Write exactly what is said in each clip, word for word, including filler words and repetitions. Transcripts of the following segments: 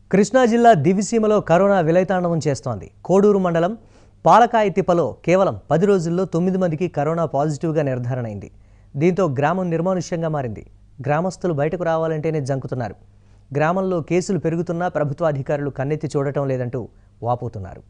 కృష్ణా జిల్లా దివిసీమలో కరోనా విలయతాండవం చేస్తోంది. కోడూరు మండలం పాలకాయతిప్పలో కేవలం పది రోజుల్లో తొమ్మిది మందికి కరోనా పాజిటివ్గా నిర్ధారణ అయింది. దీంతో గ్రామం నిర్మానుష్యంగా మారింది. గ్రామస్తులు బయటకు రావాలంటేనే జంకుతున్నారు. గ్రామంలో కేసులు పెరుగుతున్నా ప్రభుత్వ అధికారులు కన్నెత్తి చూడటం లేదంటూ వాపోతున్నారు.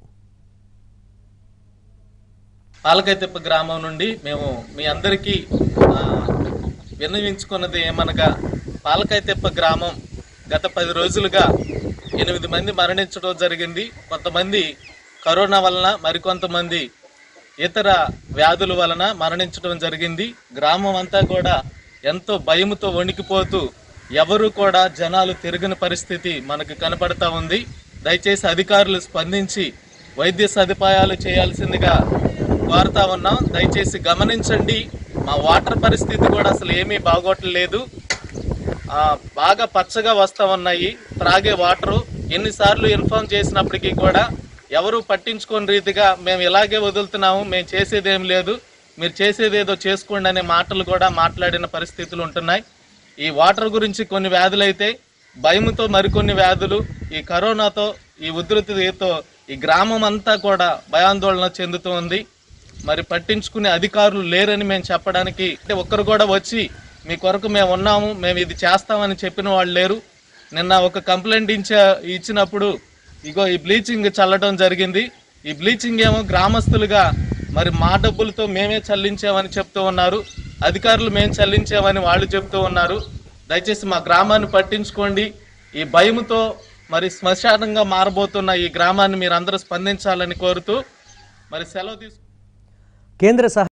పాలకాయతిప్ప గ్రామం నుండి మేము మీ అందరికీ విన్నవించుకున్నది ఏమనగా, పాలకాయతిప్ప గ్రామం గత పది రోజులుగా ఎనిమిది మంది మరణించడం జరిగింది. కొంతమంది కరోనా వలన, మరికొంతమంది ఇతర వ్యాధుల వలన మరణించడం జరిగింది. గ్రామం అంతా కూడా ఎంతో భయముతో వణికిపోతూ ఎవరు కూడా జనాలు తిరగని పరిస్థితి మనకు కనపడతా ఉంది. దయచేసి అధికారులు స్పందించి వైద్య సదుపాయాలు చేయాల్సిందిగా కోరుతా ఉన్నాం. దయచేసి గమనించండి. మా వాటర్ పరిస్థితి కూడా అసలు ఏమీ బాగోట్లేదు. బాగా పచ్చగా వస్తూ ఉన్నాయి త్రాగే వాటరు. ఎన్నిసార్లు ఇన్ఫార్మ్ చేసినప్పటికీ కూడా ఎవరు పట్టించుకోని రీతిగా మేము ఇలాగే వదులుతున్నాము, మేము చేసేదేం లేదు, మీరు చేసేదేదో చేసుకోండి అనే మాటలు కూడా మాట్లాడిన పరిస్థితులు ఉంటున్నాయి. ఈ వాటర్ గురించి కొన్ని వ్యాధులు అయితే భయంతో మరికొన్ని వ్యాధులు, ఈ కరోనాతో, ఈ ఉధృతితో ఈ గ్రామం అంతా కూడా భయాందోళన చెందుతూ ఉంది. మరి పట్టించుకునే అధికారులు లేరని మేము చెప్పడానికి అంటే ఒక్కరు కూడా వచ్చి మీ కొరకు మేము ఉన్నాము, మేము ఇది చేస్తామని చెప్పిన వాళ్ళు లేరు. నిన్న ఒక కంప్లైంట్ ఇచ్చా ఇచ్చినప్పుడు ఇగో ఈ బ్లీచింగ్ చల్లడం జరిగింది. ఈ బ్లీచింగ్ ఏమో గ్రామస్తులుగా మరి మా డబ్బులతో మేమే చల్లించామని చెప్తూ ఉన్నారు. అధికారులు మేము చల్లించామని వాళ్ళు చెప్తూ ఉన్నారు. దయచేసి మా గ్రామాన్ని పట్టించుకోండి. ఈ భయంతో మరి శ్మశానంగా మారబోతున్న ఈ గ్రామాన్ని మీరు అందరూ స్పందించాలని కోరుతూ మరి సెలవు తీసుకు కేంద్ర